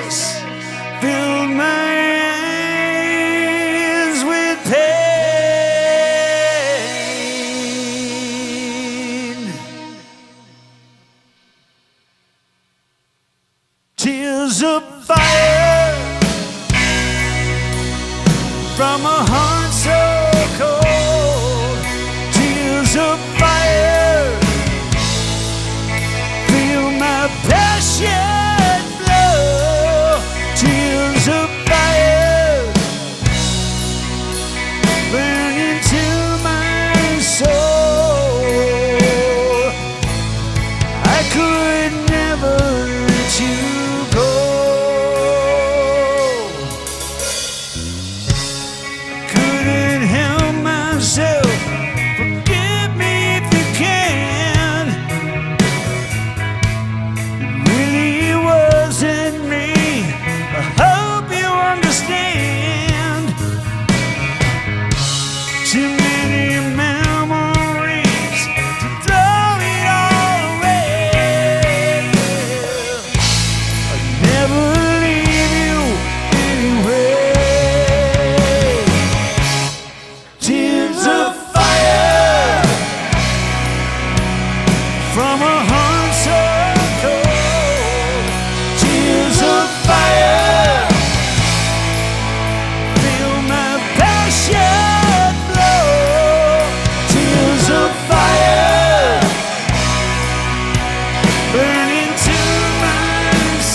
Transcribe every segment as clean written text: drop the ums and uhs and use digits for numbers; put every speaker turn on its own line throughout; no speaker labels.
tears filled my eyes with pain. Tears of fire from a heart so cold. Tears of fire feel my passion flow. Tears of fire burn into my soul. I could never let you go. Couldn't help myself. Forgive me if you can. It really wasn't me. I hope you understand. Too many memories to throw it all away. I'd never leave you anyway. Tears of fire from a heart so cold. Tears of fire feel my passion flow. Tears of fire burn into my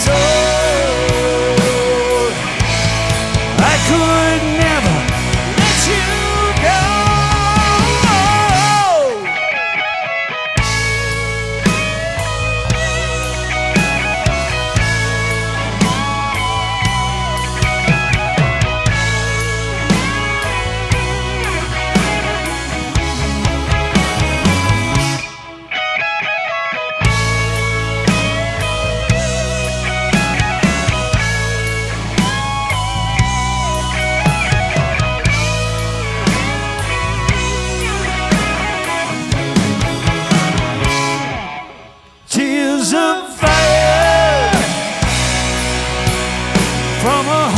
soul. I could never let you go. Tears of fire from a